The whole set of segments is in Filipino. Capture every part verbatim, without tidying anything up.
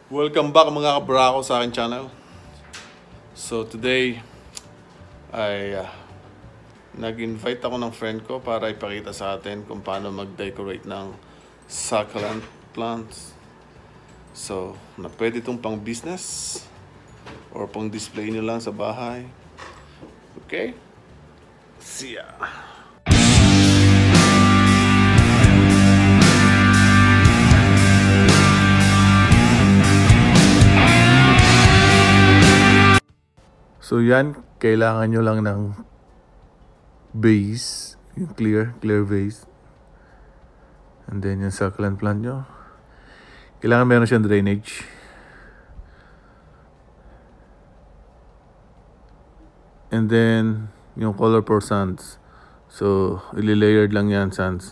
Welcome back mga kabrako sa aking channel. So today ay uh, nag-invite ako ng friend ko para ipakita sa atin kung paano mag-decorate ng succulent plants. So na pwede itong pang business or pang display nyo lang sa bahay. Okay? See ya! So yan, kailangan nyo lang ng vase, yung clear, clear vase. And then yung succulent plant nyo, kailangan meron siyang drainage. And then yung color for sands. So ili-layered lang yan sands.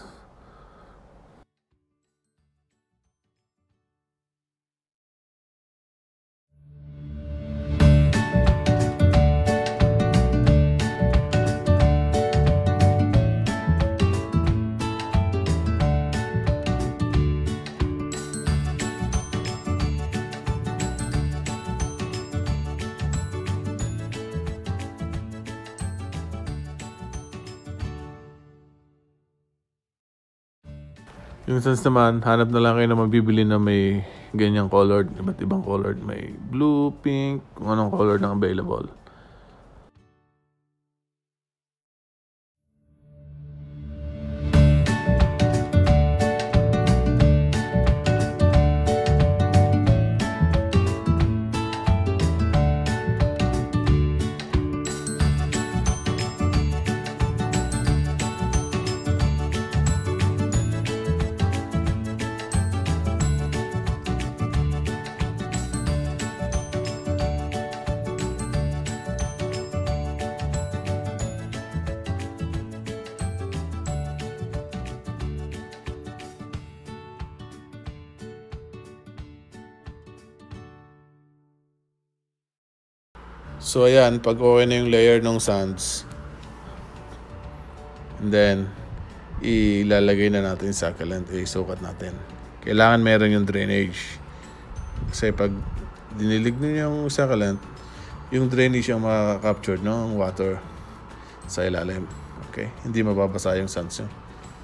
Yung sense naman, hanap na lang kayo na mabibili na may ganyang colored, iba't ibang colored. May blue, pink, kung anong color na available. So ayan, pag okay na yung layer ng sands, and then ilalagay na natin yung succulent, isukat natin. Kailangan meron yung drainage. Kasi pag dinilig nyo yung succulent, yung drainage yung makaka-capture ng water sa ilalim. Okay? Hindi mababasa yung sands nyo.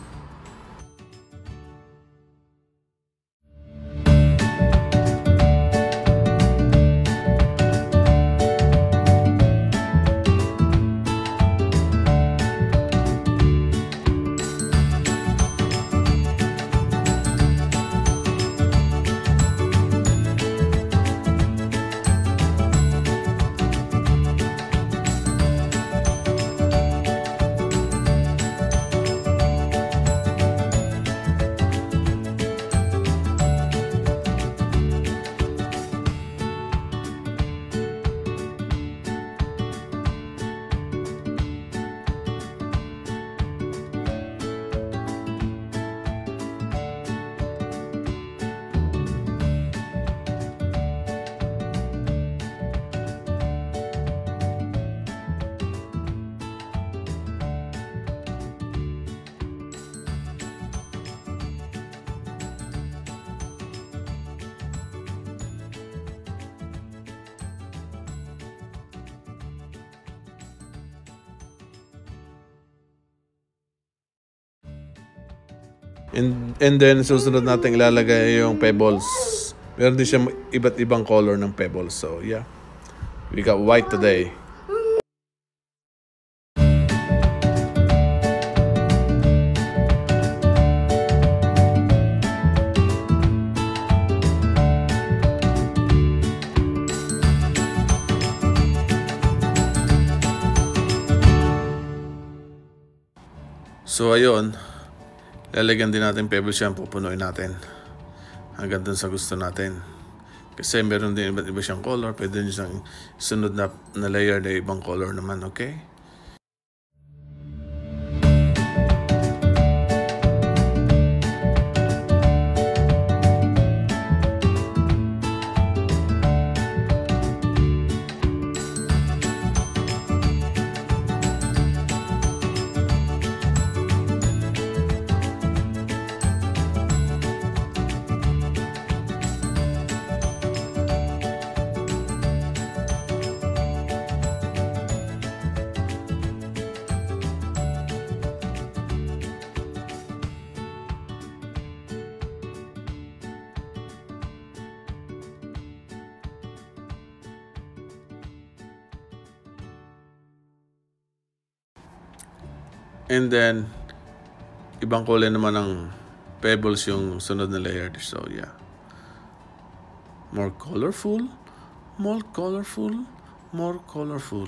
And, and then, susunod natin ilalagay yung pebbles. Meron din siya iba't ibang color ng pebbles. So, yeah. We got white today. So, ayun. Lalagyan din natin pebbles yan, pupunuin natin hanggang dun sa gusto natin. Kasi meron din iba't iba siyang color. Pwede nyo siyang sunod na, na layer na ibang color naman, okay? And then, ibang kulay naman ng pebbles yung sunod na layer. So, yeah. More colorful, more colorful, more colorful.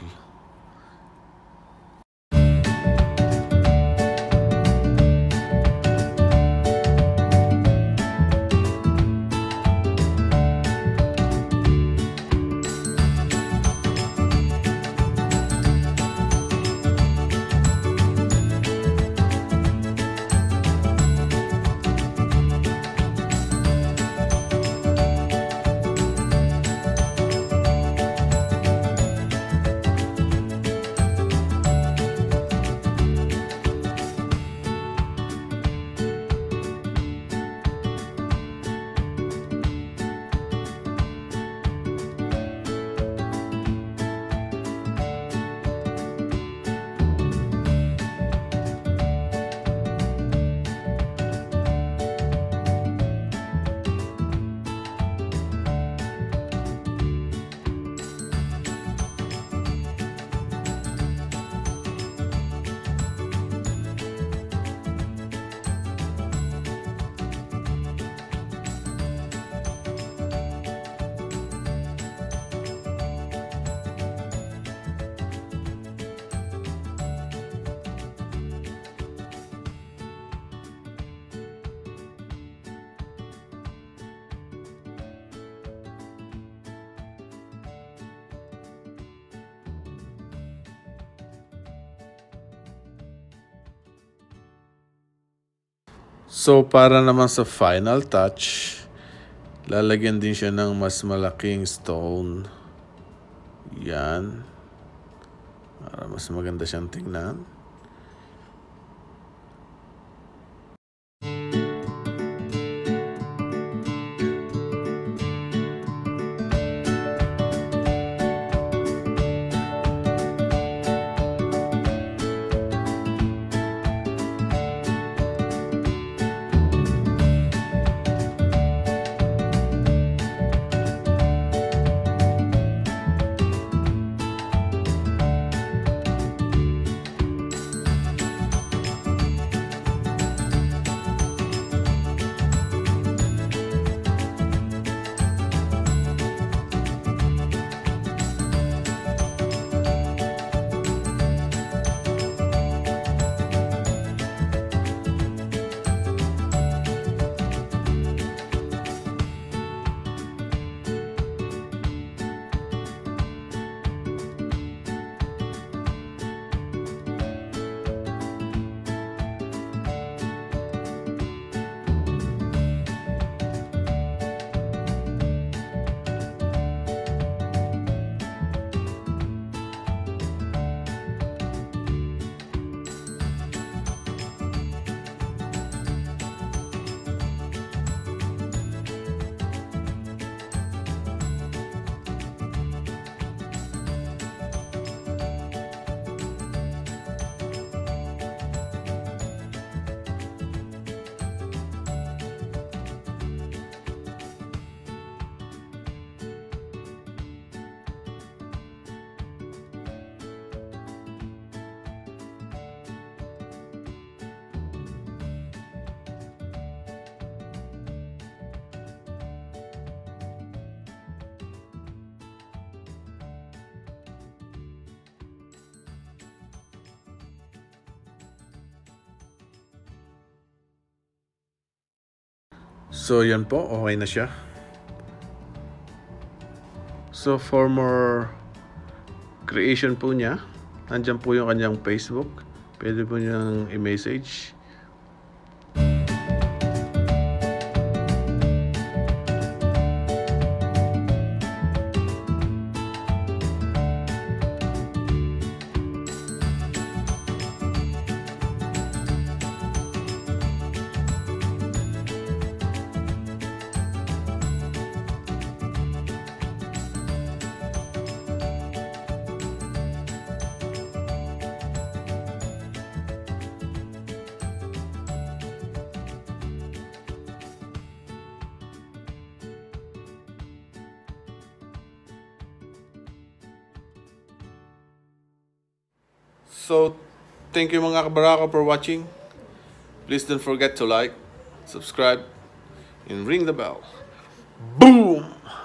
So, para naman sa final touch, lalagyan din siya ng mas malaking stone. Yan. Para mas maganda siyang tingnan. So, yan po. Okay na siya. So, for more creation po niya, nandyan po yung kanyang Facebook. Pwede po niyang i-message. So, thank you mga kabarako for watching. Please don't forget to like, subscribe, and ring the bell. Boom!